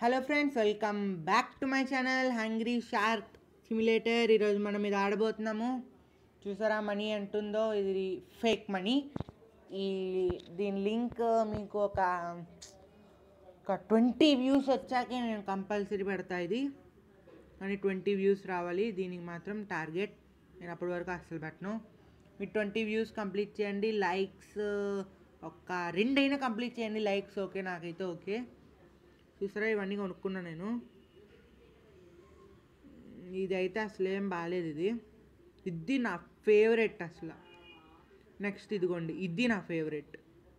Hello friends, welcome back to my channel Hungry Shark Simulator. ఈరోజు మనం ఇది ఆడబోతున్నాము. చూసారా మనీ ఎంతుందో? ఇది ఫేక్ మనీ. దీని లింక్ మీకు ఒక 20 వ్యూస్ వచ్చాకే నేను కంపల్సరీ పెడతా. ఇది కానీ 20 వ్యూస్ రావాలి దీనికి మాత్రం టార్గెట్. నేను అప్పటి వరకు అస్సలు పెట్టను. మీరు 20 వ్యూస్ కంప్లీట్ చేయండి. లైక్స్ ఒక 2 అయినా కంప్లీట్ చేయండి. లైక్స్ ఓకే, నాకైతే ఓకే. చూసారా, ఇవన్నీ కొనుక్కున్నా నేను. ఇది అయితే అసలు ఏం బాగాలేదు. ఇది నా ఫేవరెట్ అసలు. నెక్స్ట్ ఇదిగోండి, ఇది నా ఫేవరెట్.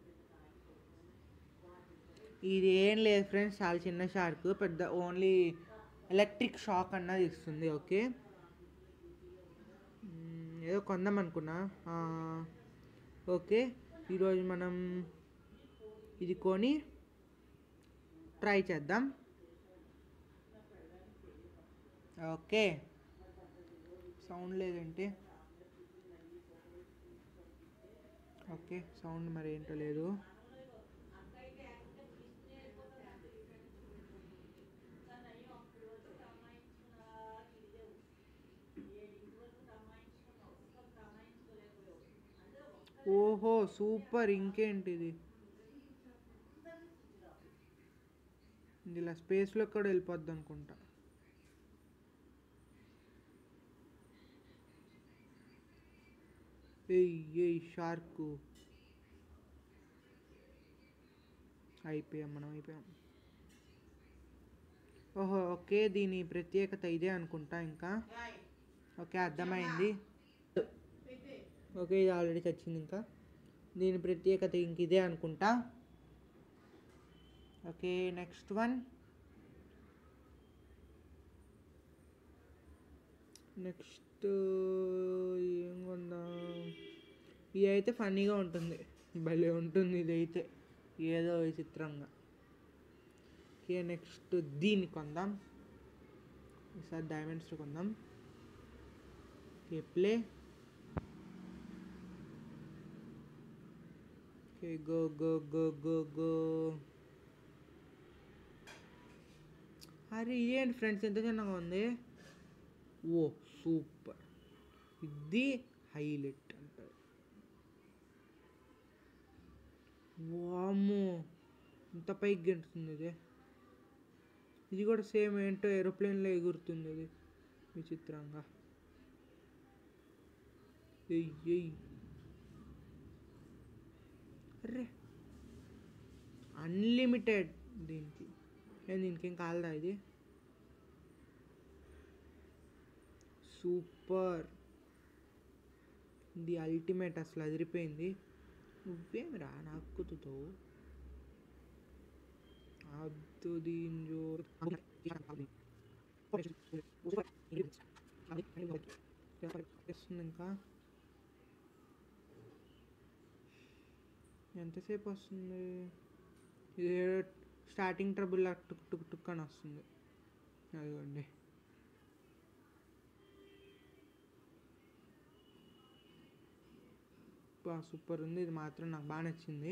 ఇది ఏం లేదు ఫ్రెండ్స్, చాలా చిన్న షార్క్. పెద్ద ఓన్లీ ఎలక్ట్రిక్ షాక్ అన్నది ఇస్తుంది. ఓకే, ఏదో కొందాం అనుకున్నా. ఓకే, ఈరోజు మనం ఇది కొని ట్రై చేద్దాం. ఓకే, సౌండ్ లేదంటే ఓకే, సౌండ్ మరి ఏంటో లేదు. ఓహో సూపర్, ఇంకేంటిది? ఇలా స్పేస్లో కూడా వెళ్ళిపోద్ది అనుకుంటా. ఏయ్ షార్క్, అయిపోయాం మనం, అయిపోయాం. ఓహో ఓకే, దీని ప్రత్యేకత ఇదే అనుకుంటా. ఇంకా ఓకే, అర్థమైంది. ఓకే, ఇది ఆల్రెడీ వచ్చింది. ఇంకా దీని ప్రత్యేకత ఇంక ఇదే అనుకుంటా. Okay, next one. నెక్స్ట్ ఏం కొందాం? ఇది అయితే ఫన్నీగా ఉంటుంది, భలే ఉంటుంది. ఇది అయితే ఏదో విచిత్రంగా. ఓకే, నెక్స్ట్ దీన్ని కొందాం. ఈసారి డైమండ్స్ కొందాం. Okay, play. Okay, go go go go go. అరే ఇదేంటి ఫ్రెండ్స్, ఎంత చిన్నగా ఉంది? ఓ సూపర్, ఇది హైలైట్ అంటారు. వామ్మో, ఇంత పైకి గెంటుతుంది ఇది. ఇది కూడా సేమ్ ఏంటో ఏరోప్లేన్లో ఎగురుతుంది ఇది విచిత్రంగా. ఎయ్ అర్రే, అన్లిమిటెడ్ దీనికి. దీనికేం కాలదా ఇది? సూపర్, ఇది అల్టిమేట్, అసలు అదిరిపోయింది. నువ్వేమి రా నాకుతో అద్దు దీని ఇంకా ఎంతసేపు వస్తుంది? ఇది స్టార్టింగ్ ట్రబుల్ టుక్ టుక్ టుక్ అని వస్తుంది. అదిగోండి, సూపర్ ఉంది. ఇది మాత్రం నాకు బాగా నచ్చింది.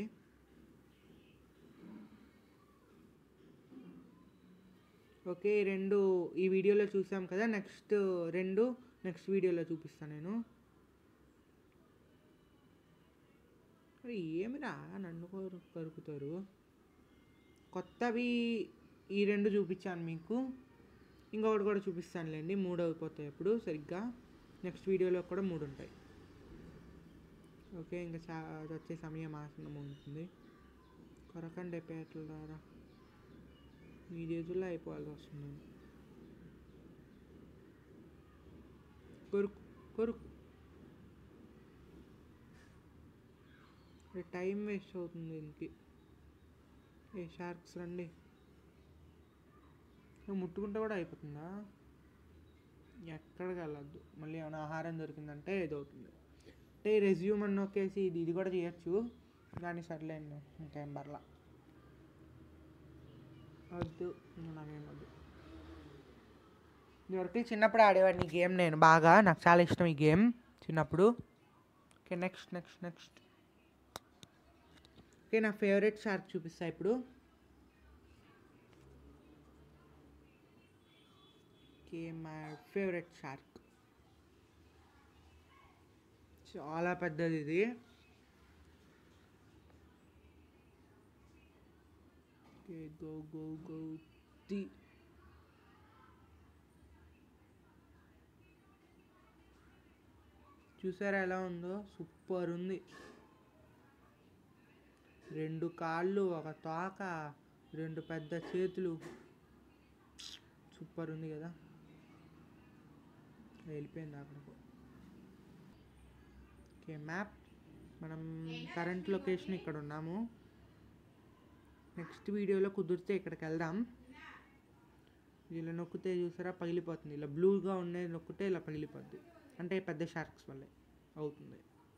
ఓకే, రెండు ఈ వీడియోలో చూసాం కదా. నెక్స్ట్ నెక్స్ట్ వీడియోలో చూపిస్తాను నేను. ఏమిరా నన్ను కొరుకుతారు? కొత్తవి ఈ 2 చూపించాను మీకు, ఇంకొకటి కూడా చూపిస్తానులేండి. 3 అయిపోతాయి అప్పుడు సరిగ్గా. నెక్స్ట్ వీడియోలో కూడా 3 ఉంటాయి. ఓకే, ఇంకా వచ్చే సమయం ఆసనం ఉంటుంది. కొరకండి పేటలారా, ఈ రోజుల్లో అయిపోవాల్సి వస్తుంది. కొరుకు కొరుకు, టైం వేస్ట్ అవుతుంది దీనికి. ఏ షార్క్స్ రండి. ముట్టుకుంటే కూడా అయిపోతుందా? ఎక్కడికి వెళ్ళద్దు. మళ్ళీ ఏమైనా ఆహారం దొరికిందంటే ఇదవుతుంది. అంటే రెజ్యూమ్ అని నొక్కేసి ఇది కూడా చేయొచ్చు, కానీ సర్లేండి, ఇంకేం బర్లా వద్దు, నాకేం వద్దు. ఇదివరకు చిన్నప్పుడు ఆడేవాడిని ఈ గేమ్ నేను బాగా. నాకు చాలా ఇష్టం ఈ గేమ్ చిన్నప్పుడు. ఓకే, నెక్స్ట్ ఓకే, నా ఫేవరెట్ షార్క్ చూపిస్తా ఇప్పుడు. Okay, my favourite shark. చాలా పెద్దది ఇది. Okay, go go go the. చూసారా ఎలా ఉందో? సూపర్ ఉంది. 2 కాళ్ళు, ఒక తోక, 2 పెద్ద చేతులు. సూపర్ ఉంది కదా. వెళ్ళిపోయింది అక్కడికి. Okay, map. మనం కరెంట్ లొకేషన్ ఇక్కడ ఉన్నాము. నెక్స్ట్ వీడియోలో కుదిరితే ఇక్కడికి వెళ్దాం. ఇలా నొక్కితే చూసారా పగిలిపోతుంది. ఇలా బ్లూగా ఉండేది నొక్కితే ఇలా పగిలిపోద్ది. అంటే పెద్ద షార్క్స్ వల్లే అవుతుంది.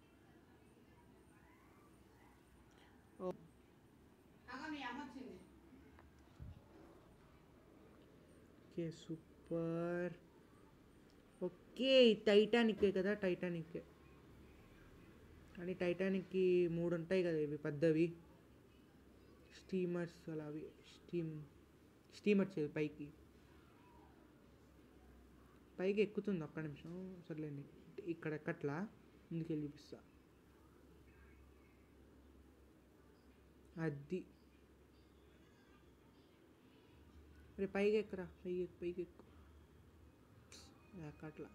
Okay, super. ఓకే, టైటానిక్కే కదా, టైటానిక్కే. కానీ టైటానిక్కి 3 ఉంటాయి కదా ఇవి పెద్దవి స్టీమర్స్. అలా అవి స్టీమర్స్ పైకి పైకి ఎక్కుతుంది. ఒక్క నిమిషం సర్లేండి. ఇక్కడ ఎక్కట్లా, ముందుకెళ్ళి చూపిస్తా. అది రే పైకి ఎక్కరా, పైకి ఎక్కు. ఎక్కట్లా.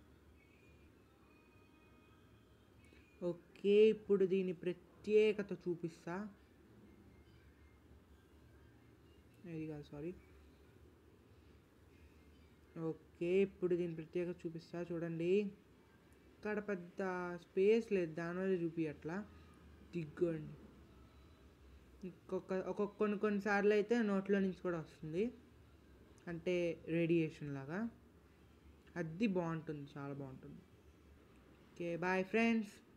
ఓకే, ఇప్పుడు దీని ప్రత్యేకత చూపిస్తా. ఇది కాదు, సారీ. ఓకే, ఇప్పుడు దీని ప్రత్యేకత చూపిస్తా చూడండి. ఇక్కడ పెద్ద స్పేస్ లేదు, దానివల్ల చూపించట్లా. దిగ్గండి. కొన్నిసార్లు అయితే నోట్లో నుంచి కూడా వస్తుంది, అంటే రేడియేషన్ లాగా. అది బాగుంటుంది, చాలా బాగుంటుంది. Okay, bye friends.